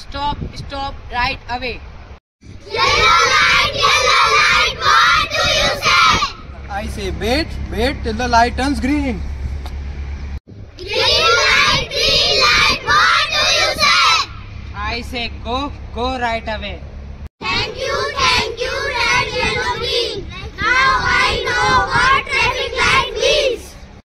stop, stop, right away. Yellow light, what do you say? I say wait, wait till the light turns green. Green light, what do you say? I say go, go right away. Thank you, red, yellow, green. Now I know what